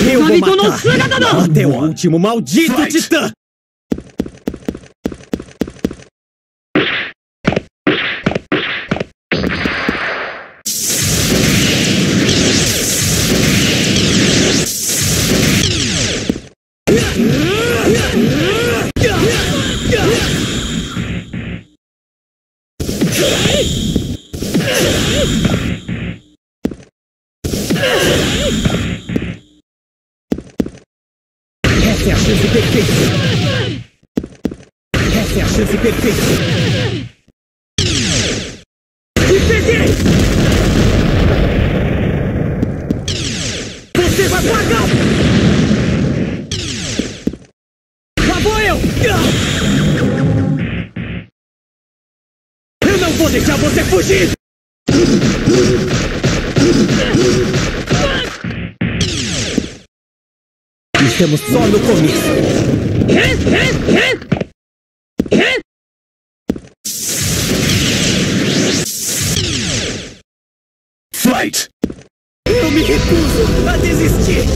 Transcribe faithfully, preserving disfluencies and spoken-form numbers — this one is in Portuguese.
Eu vou matar até o último maldito titã! Essa é a chance perfeita! Essa é a chance perfeita! Me peguei! Você vai pagar! Lá vou eu! Eu não vou deixar você fugir! Estamos só no começo. Fight! Eu me recuso a desistir.